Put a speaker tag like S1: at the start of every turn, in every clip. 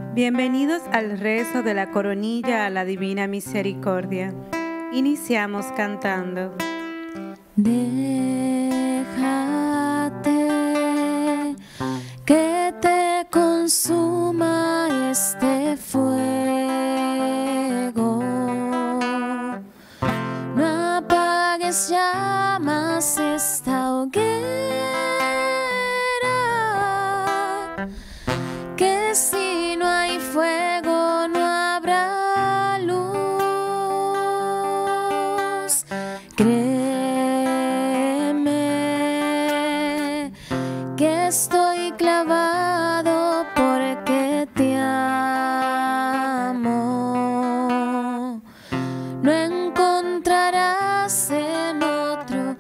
S1: Bienvenidos al rezo de la coronilla a la Divina Misericordia. Iniciamos cantando.
S2: Déjate que te consuma este fuego. No apagues llamas esta hoguera, que si no hay fuego no habrá luz. Créeme que estoy clavado porque te amo. No encontrarás en otro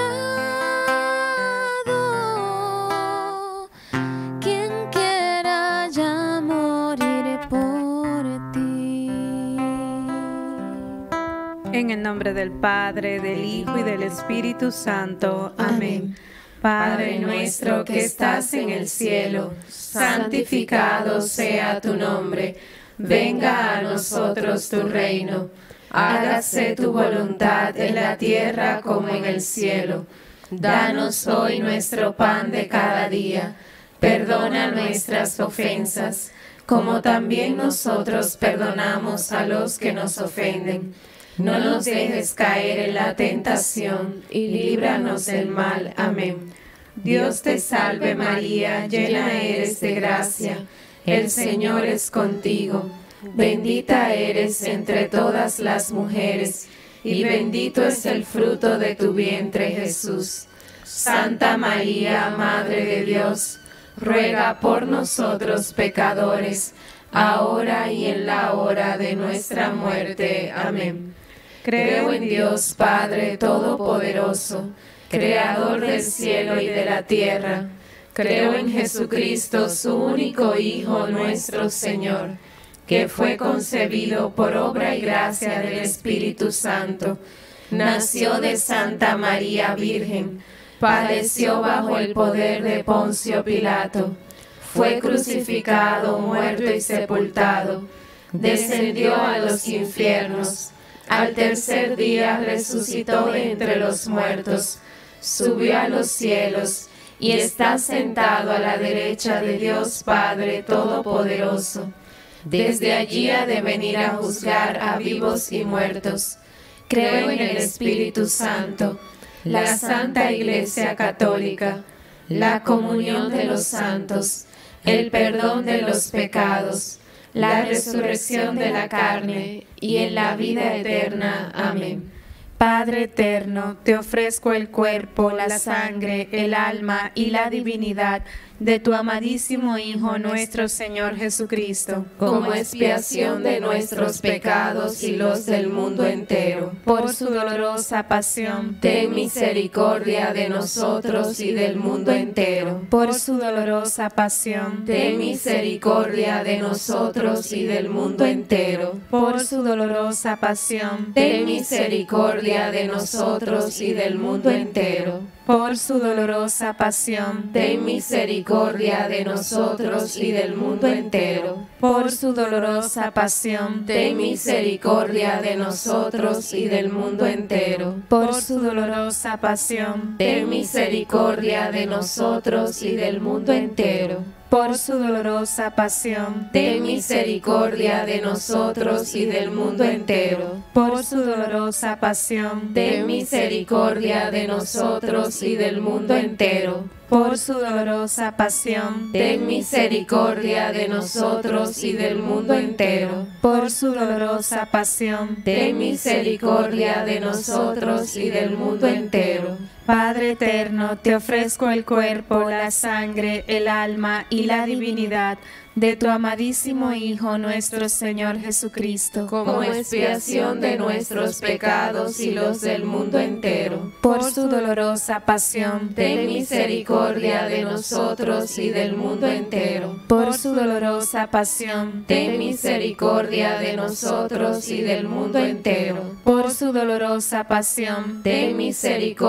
S2: lado quien quiera ya morir por ti.
S1: En el nombre del Padre, del Hijo y del Espíritu Santo. Amén.
S3: Padre nuestro que estás en el cielo, santificado sea tu nombre. Venga a nosotros tu reino. Hágase tu voluntad en la tierra como en el cielo. Danos hoy nuestro pan de cada día. Perdona nuestras ofensas, como también nosotros perdonamos a los que nos ofenden. No nos dejes caer en la tentación y líbranos del mal. Amén. Dios te salve María, llena eres de gracia. El Señor es contigo. Bendita eres entre todas las mujeres, y bendito es el fruto de tu vientre, Jesús. Santa María, Madre de Dios, ruega por nosotros pecadores, ahora y en la hora de nuestra muerte. Amén. Creo en Dios Padre Todopoderoso, Creador del cielo y de la tierra. Creo en Jesucristo, su único Hijo, nuestro Señor, que fue concebido por obra y gracia del Espíritu Santo. Nació de Santa María Virgen, padeció bajo el poder de Poncio Pilato, fue crucificado, muerto y sepultado, descendió a los infiernos. Al tercer día resucitó de entre los muertos, subió a los cielos y está sentado a la derecha de Dios Padre Todopoderoso. Desde allí ha de venir a juzgar a vivos y muertos. Creo en el Espíritu Santo, la Santa Iglesia Católica, la comunión de los santos, el perdón de los pecados, la resurrección de la carne y en la vida eterna. Amén.
S1: Padre eterno, te ofrezco el cuerpo, la sangre, el alma y la divinidad de tu amadísimo Hijo, nuestro Señor Jesucristo,
S3: como expiación de nuestros pecados y los del mundo entero.
S1: por su dolorosa pasión,
S3: Ten misericordia de nosotros y del mundo entero.
S1: por su dolorosa pasión,
S3: Ten misericordia de nosotros y del mundo entero.
S1: por su dolorosa pasión,
S3: Ten misericordia de nosotros y del mundo entero.
S1: por su dolorosa pasión,
S3: Ten misericordia de nosotros y del mundo entero.
S1: por su dolorosa pasión,
S3: Ten misericordia de nosotros y del mundo entero.
S1: por su dolorosa pasión,
S3: Ten misericordia de nosotros y del mundo entero.
S1: por su dolorosa pasión,
S3: Ten misericordia de nosotros y del mundo entero.
S1: por su dolorosa pasión,
S3: Ten misericordia de nosotros y del mundo entero.
S1: por su dolorosa pasión,
S3: Ten misericordia de nosotros y del mundo entero.
S1: por su dolorosa pasión,
S3: Ten misericordia de nosotros y del mundo entero.
S1: Padre eterno, te ofrezco el cuerpo, la sangre, el alma y la divinidad de tu amadísimo Hijo, nuestro Señor Jesucristo,
S3: como expiación de nuestros pecados y los del mundo entero.
S1: por su dolorosa pasión,
S3: Ten misericordia de nosotros y del mundo entero.
S1: por su dolorosa pasión,
S3: Ten misericordia de nosotros y del mundo entero.
S1: por su dolorosa pasión,
S3: Ten misericordia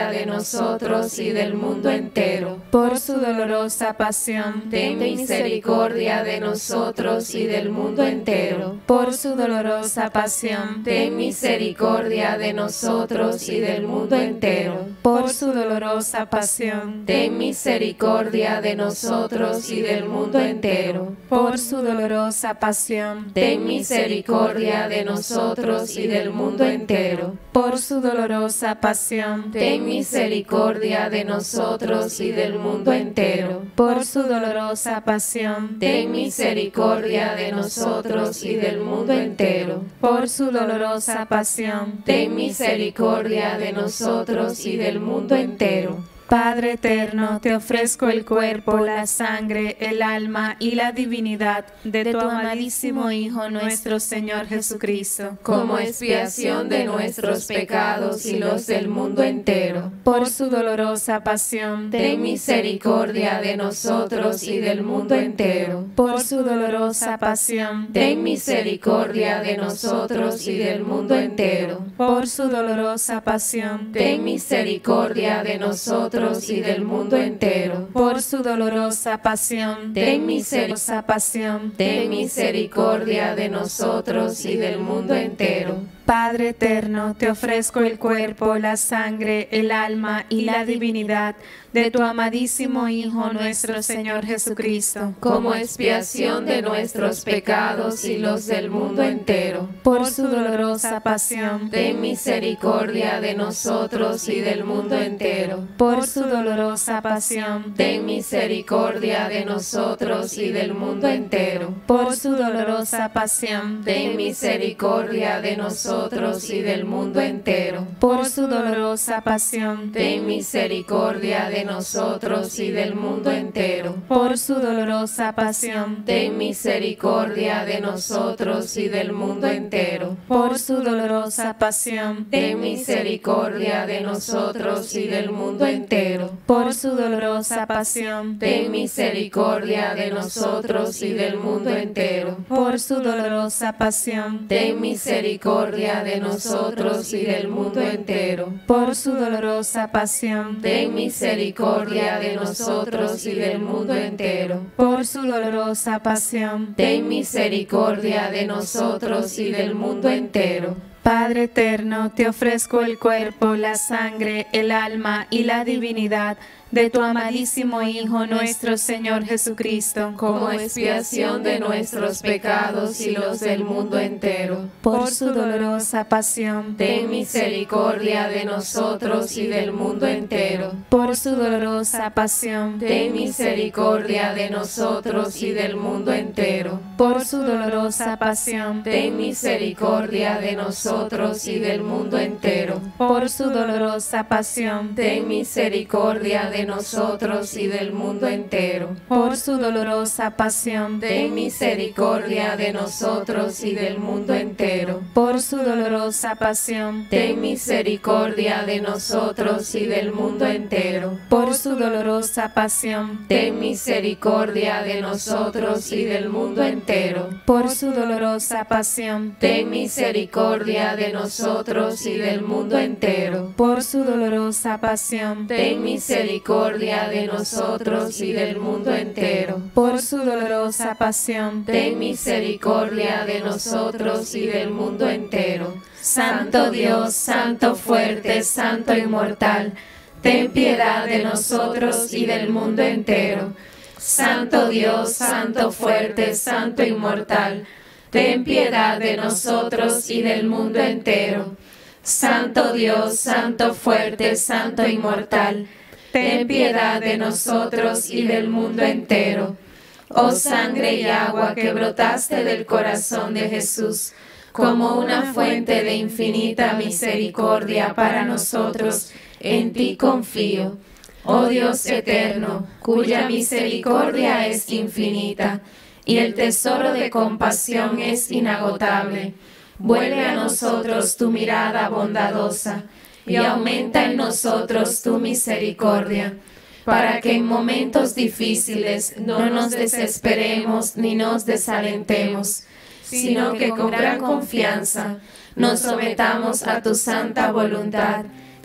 S3: misericordia de nosotros y del mundo entero.
S1: Por su dolorosa pasión,
S3: Ten misericordia de nosotros y del mundo entero.
S1: por su dolorosa pasión,
S3: Ten misericordia de nosotros y del mundo entero.
S1: por su dolorosa pasión,
S3: Ten misericordia de nosotros y del mundo entero.
S1: por su dolorosa pasión,
S3: Ten misericordia de nosotros y del mundo entero.
S1: por su dolorosa pasión,
S3: Ten misericordia de nosotros y del mundo entero.
S1: por su dolorosa pasión,
S3: Ten misericordia de nosotros y del mundo entero.
S1: por su dolorosa pasión.
S3: Ten misericordia de nosotros y del mundo entero.
S1: Padre eterno, te ofrezco el cuerpo, la sangre, el alma y la divinidad de tu amadísimo Hijo nuestro Señor Jesucristo,
S3: Como expiación de nuestros pecados y los del mundo entero.
S1: por su dolorosa pasión,
S3: Ten misericordia de nosotros y del mundo entero.
S1: por su dolorosa pasión,
S3: Ten misericordia de nosotros y del mundo entero.
S1: por su dolorosa pasión,
S3: Ten misericordia de nosotros y del mundo entero.
S1: por su dolorosa pasión,
S3: Ten
S1: misericordia pasión.
S3: Ten misericordia de nosotros y del mundo entero.
S1: Padre eterno, te ofrezco el cuerpo, la sangre, el alma y la divinidad de tu amadísimo Hijo nuestro Señor Jesucristo,
S3: Como expiación de nuestros pecados y los del mundo entero.
S1: por su dolorosa pasión,
S3: Ten misericordia de nosotros y del mundo entero.
S1: por su dolorosa pasión,
S3: Ten misericordia de nosotros y del mundo entero.
S1: por su dolorosa pasión,
S3: Ten misericordia de nosotros y del mundo entero.
S1: por su dolorosa pasión,
S3: Ten misericordia de nosotros y del mundo entero.
S1: por su dolorosa pasión,
S3: Ten misericordia de nosotros y del mundo entero.
S1: por su dolorosa pasión,
S3: Ten misericordia de nosotros y del mundo entero.
S1: por su dolorosa pasión,
S3: Ten misericordia de nosotros y del mundo entero.
S1: por su dolorosa pasión,
S3: Ten misericordia de nosotros y del mundo entero.
S1: por su dolorosa pasión,
S3: Ten misericordia de nosotros y del mundo entero.
S1: por su dolorosa pasión.
S3: Ten misericordia de nosotros y del mundo entero.
S1: Padre eterno, te ofrezco el cuerpo, la sangre, el alma y la divinidad de tu amadísimo Hijo nuestro Señor Jesucristo,
S3: Como expiación de nuestros pecados y los del mundo entero.
S1: por su dolorosa pasión,
S3: Ten misericordia de nosotros y del mundo entero.
S1: por su dolorosa pasión,
S3: Ten misericordia de nosotros y del mundo entero.
S1: por su dolorosa pasión,
S3: Ten misericordia de nosotros y del mundo entero.
S1: por su dolorosa pasión,
S3: Ten misericordia de nosotros y del mundo entero.
S1: por su dolorosa pasión,
S3: Ten misericordia de nosotros y del mundo entero.
S1: por su dolorosa pasión,
S3: Ten misericordia de nosotros y del mundo entero.
S1: por su dolorosa pasión,
S3: Ten misericordia de nosotros y del mundo entero.
S1: por su dolorosa pasión,
S3: Ten misericordia de nosotros y del mundo entero.
S1: por su dolorosa pasión,
S3: Ten misericordia de nosotros y del mundo entero.
S1: por su dolorosa pasión.
S3: Ten misericordia de nosotros y del mundo entero.
S1: Santo Dios, Santo fuerte, Santo inmortal,
S3: ten piedad de nosotros y del mundo entero. Santo Dios, Santo fuerte, Santo inmortal, ten piedad de nosotros y del mundo entero. Santo Dios, Santo fuerte, Santo inmortal, ten piedad de nosotros y del mundo entero. Oh sangre y agua que brotaste del corazón de Jesús, como una fuente de infinita misericordia para nosotros, en ti confío. Oh Dios eterno, cuya misericordia es infinita, y el tesoro de compasión es inagotable, vuelve a nosotros tu mirada bondadosa, y aumenta en nosotros tu misericordia, para que en momentos difíciles no nos desesperemos ni nos desalentemos, sino que con gran confianza nos sometamos a tu santa voluntad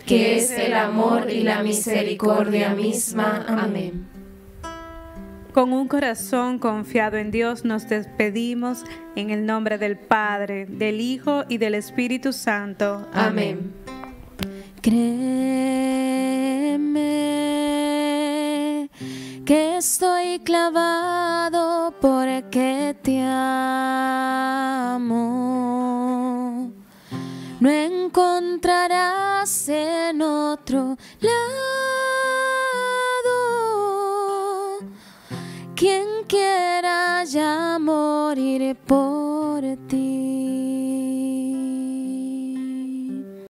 S3: que es el amor y la misericordia misma. Amén.
S1: Con un corazón confiado en Dios nos despedimos en el nombre del Padre, del Hijo y del Espíritu Santo.
S3: Amén.
S2: Créeme que estoy clavado porque te amo. No encontrarás en otro lado quien quiera ya morir por